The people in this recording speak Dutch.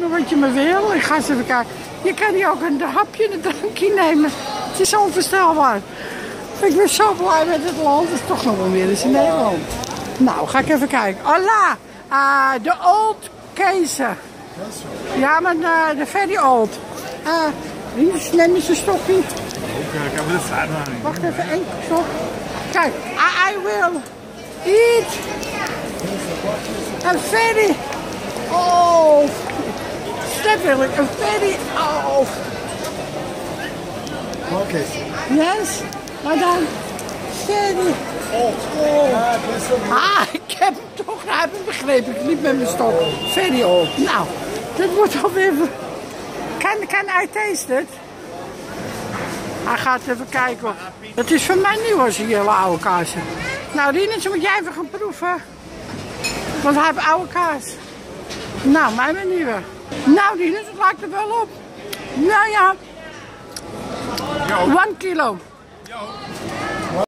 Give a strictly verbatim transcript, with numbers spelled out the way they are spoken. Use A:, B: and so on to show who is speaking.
A: nemen wat je maar wil. Ik ga eens even kijken. Je kan hier ook een hapje, een drankje nemen. Het is onvoorstelbaar. Ik ben zo blij met het land. Het is toch nog wel meer eens in Nederland. Nou, ga ik even kijken. Allah, uh, de Old Keizer. Ja, maar de, de very old. Uh, neem eens een stokje.
B: Ook, ik heb dit staan.
A: Wacht even, één stok. Kijk, I, I will eat a very old. Dat wil ik, een very old.
B: Oké.
A: Yes, maar dan very old. Ah, ik heb hem toch, hij heeft hem begrepen. Ik liep met mijn stok. Very old. Nou, dit wordt alweer. Can, can I taste it? Hij gaat even kijken. Het is van mij nieuw als hier oude kaas. Nou, Rinus, moet jij even gaan proeven. Want hij heeft oude kaas. Nou, mij maar nieuwe. Nou, Rinus, het lijkt er wel op. Nou ja. One kilo.